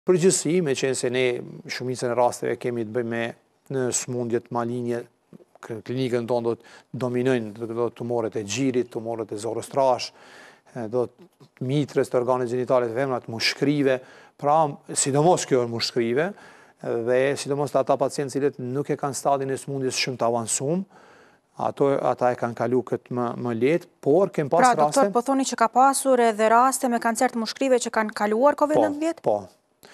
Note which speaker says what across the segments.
Speaker 1: Përgjithësi, me qenë se ne shumicën e rasteve kemi të bëjmë në smundjet malinje, klinikën tonë do të dominojnë do tumoret e gjirit, tumoret e zorës trash, do të mitres, të organet gjinitale të femrat, mushkrive, pra sidomos kjo është mushkrive, dhe sidomos të ata pacientë cilët nuk e kanë stadin e smundjes shumë të avansum, ata e kanë kalu këtë më letë, por kem pas raste...
Speaker 2: Pra, doktor, po thoni që ka pasur edhe raste me kancer të mushkrive që kanë kaluar COVID-19?
Speaker 1: Po.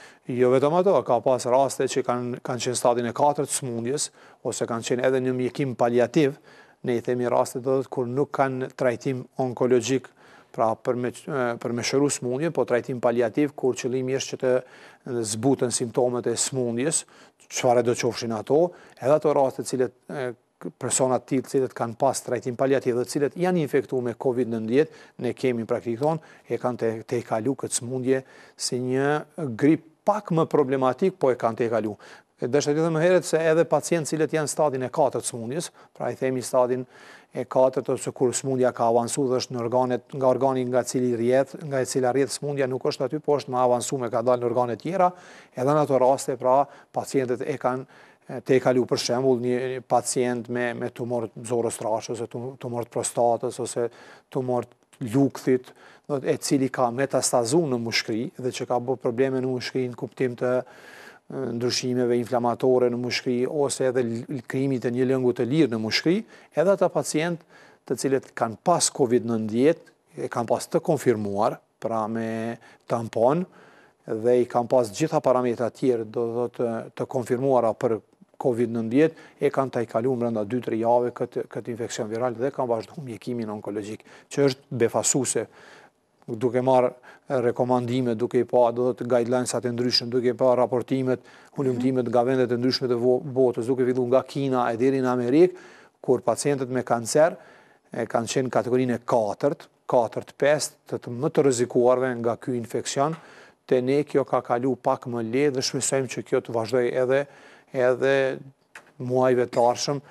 Speaker 1: Jo vetëm ato, ka pas raste që kanë qenë stadin e 4 të smundjes, ose kanë qenë edhe një mjekim paliativ, ne i themi raste do të kur nuk kanë trajtim onkologjik, pra për me shëru smundje, po trajtim paliativ, kur qëllimi është që të zbutën simptomet e smundjes, çfarë do qofshin ato, edhe ato raste cilët personat tillë cilët kanë pas trajtim paliativ dhe cilët janë infektuar me COVID-19, ne kemi praktikon, e kanë të e kalu këtë smundje si një grip pak më problematik, po e kanë të e kalu. Dështë të më heret se edhe pacientë cilët janë stadin e 4 të smundjes, pra i themi stadin e 4 ose kur smundja ka avansu dhe është nga organi nga e cila rrjedh smundja nuk është aty, po është më avansu me ka dalë në organet tjera, edhe në ato raste, pra pacientët e kanë të e kalu për shembull një pacient me tumor të zorës trash, ose tumor të prostatës, ose tumor të lukthit, e cili ka metastazu në mushkri dhe që ka bërë probleme në mushkri në kuptim të ndryshimeve inflamatore në mushkri, ose edhe krijimit të një lëngu të lirë në mushkri, edhe ata pacient të cilët kanë pas COVID-19, e kanë pas të konfirmuar, pra me tampon, dhe i kanë pas gjitha parametra tjerë të konfirmuara për COVID-19, e kanë të i kalu brenda 2-3 jave këtë infekcion viral dhe kanë vazhdu mjekimin onkologjik, që është befasuse, duke marë rekomandime, duke i pa guidelinesat e ndryshme, duke i pa raportimet, hulumtimet nga vendet e ndryshme të botës, duke fillu nga Kina e deri në Amerikë, kur pacientët me kancer kanë qenë kategorinë e 4-5 të më të rrezikuarve nga ky infekcion, te ne kjo ka kalu pak më lehtë dhe shpresojmë që kjo të vazhdoj edhe muajve të ardhshëm